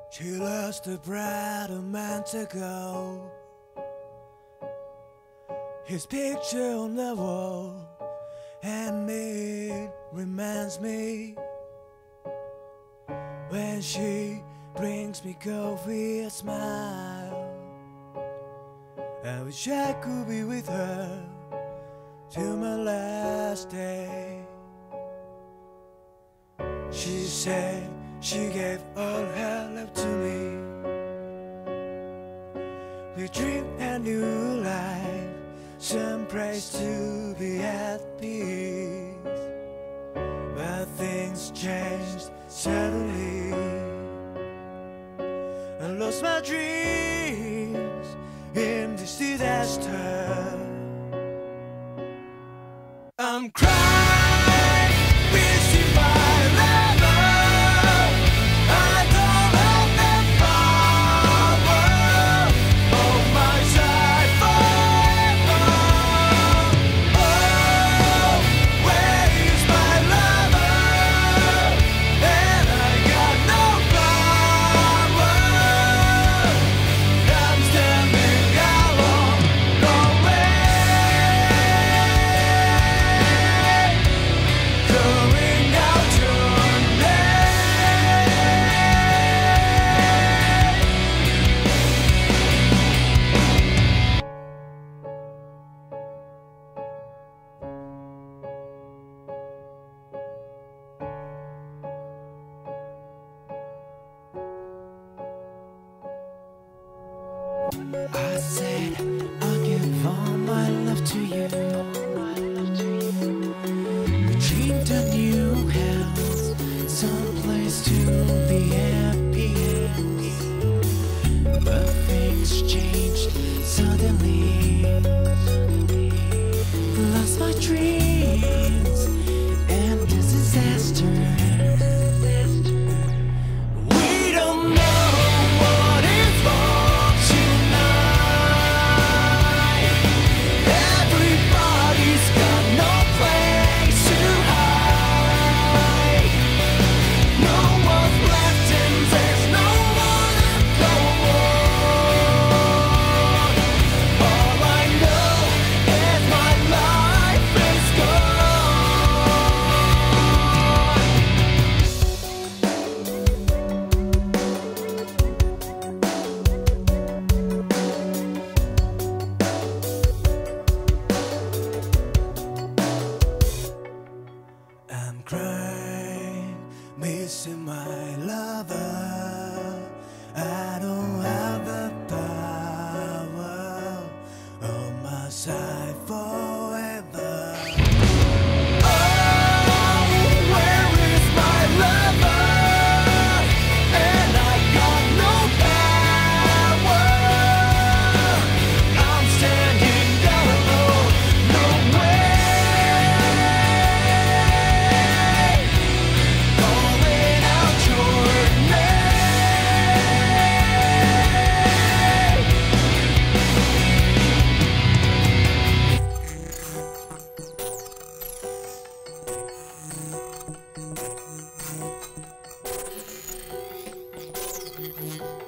She lost a bride a month ago. His picture on the wall, and it reminds me when she brings me coffee, a smile. I wish I could be with her till my last day. She said she gave all her love to me. We dreamed a new life, some place to be at peace. But things changed suddenly. I lost my dreams in this disaster. I'm crying, missing my lover. I don't have the power on my side forever. Oh, where is my lover? And I got no power. I'm standing alone, nowhere. Going out tonight. I said I'll give all my love to you. We dreamed a new house, someplace to be at peace. But things changed suddenly. Lost my dreams and this disaster. We don't know what is wrong tonight. Everybody's got no place to hide. No one's left and there's no one to go on. All I know is my life is gone. I'm crying, missing my lover. I don't have the power on my side forever. Oh, where is my lover? And I got no power. I'm standing down alone, nowhere. Calling out your name.